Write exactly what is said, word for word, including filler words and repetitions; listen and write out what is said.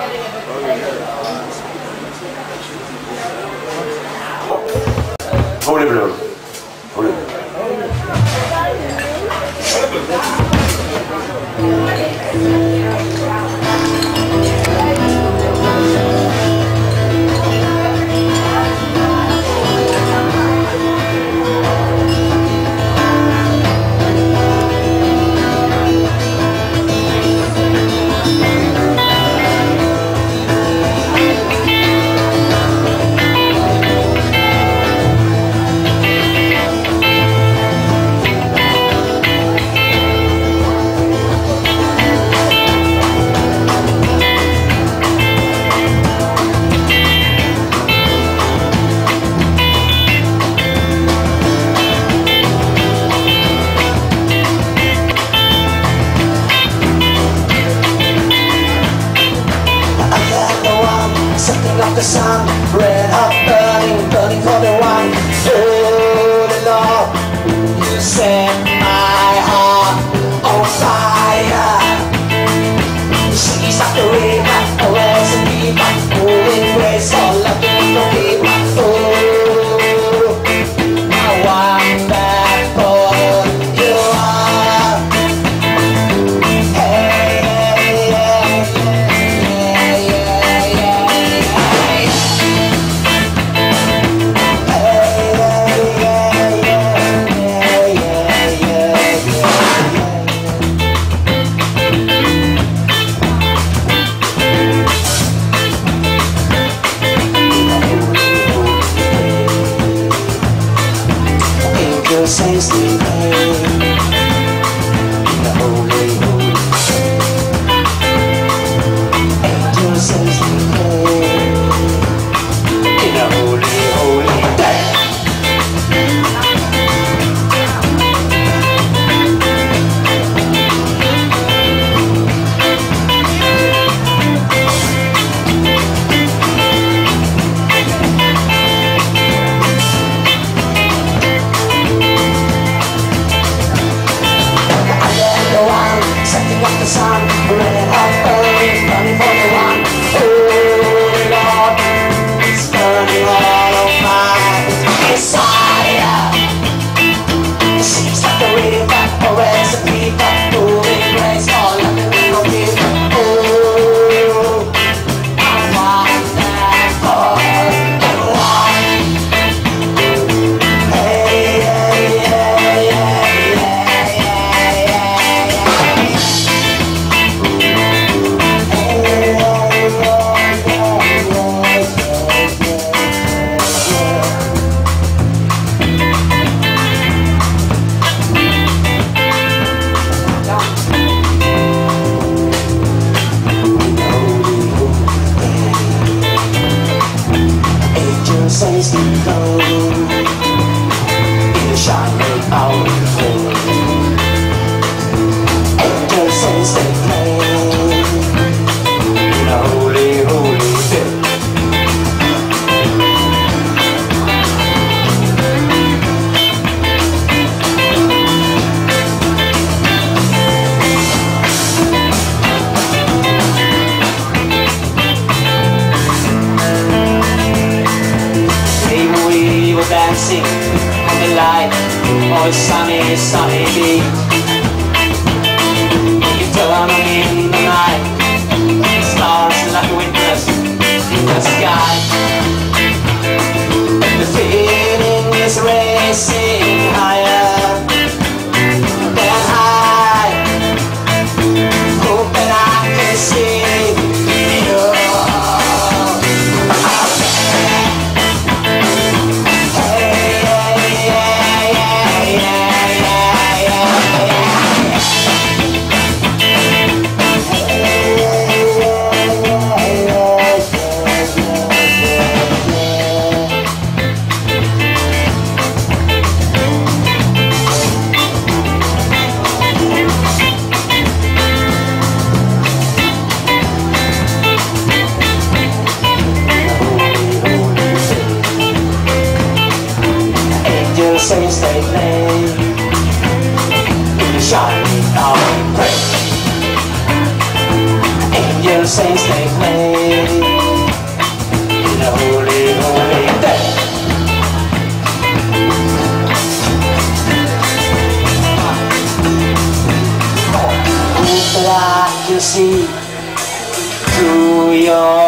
Holy blue. Holy blue. The sun, red hot, burning, burning for the one. Oh, the Lord, you set my heart on fire. She's like the river, always a river, moving grace, all loving for people. Oh, I wonderful you are. Hey, hey, yeah, yeah, yeah, yeah, yeah. Saints they pray in the holy, holy. Angels saints they pray in the holy, holy day. Setting up the sun, red hot, burning, burning for the one. Oh Lord, it's burning all of my desire. It seems like the river, always a people, moving grace, all of the little people. Oh, I wonderful you are. Hey, hey, hey, hey, hey, hey, hey. Says to go, you shine me out full. Angel says to play in a holy, holy day. We were dancing on the light of a sunny, sunny day. You turn on in the night, stars like winters in the sky. The feeling is racing higher than high, hoping I can see you. Yeah, yeah, yeah, yeah, yeah. your